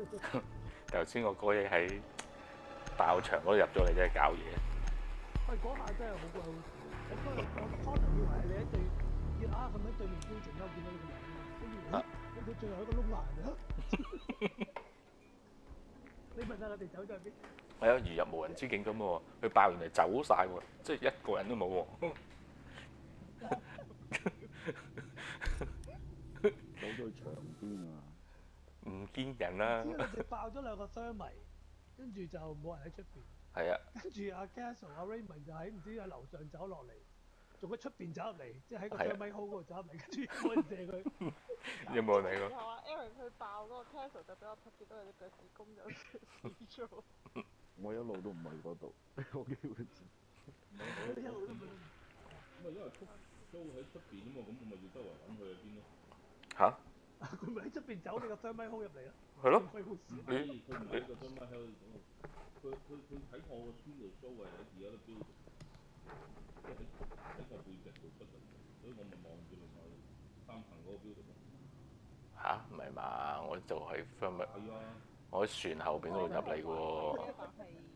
頭先我嗰嘢喺爆場嗰度入咗嚟，真係搞嘢。 喂，嗰下真係好鬼好笑。我初頭以為係你喺對，係咪喺對面標靜優見到你個名啊？跟住佢最後喺個窿行啊！你問下我哋走咗去邊？ 係啊，如入無人之境咁喎。佢爆完嚟走晒喎，即係一個人都冇喎。 走咗去牆邊啊！ 唔見人啦。 之後佢哋爆咗兩個雙迷，跟住就冇人喺出邊。 係啊。 跟住阿 Castle、阿 Raymond 就喺唔知喺樓上走落嚟，仲喺出邊走入嚟，即係喺個雙米 hole 嗰度走入嚟，跟住冇人射佢。 有冇人嚟過？ 然後阿 Aaron 佢爆嗰個 Castle 就俾我見到有隻腳趾公有死咗。 我一路都唔喺嗰度，我基本上。 你一路都唔喺。 咁啊，因為租喺出邊啊嘛，咁我咪要周圍揾佢喺邊咯。 嚇？ 佢咪喺出邊走你個雙米 hole 入嚟咯？ 係咯。 佢唔喺個雙米 hole 度，佢喺我個村度租嘅，喺而家都標，即係喺個背脊度出嚟，所以我咪望住另外3層嗰個標度咯。 嚇？唔係嘛？我就喺 firm 係啊。 我喺船後邊嗰度入嚟嘅喎。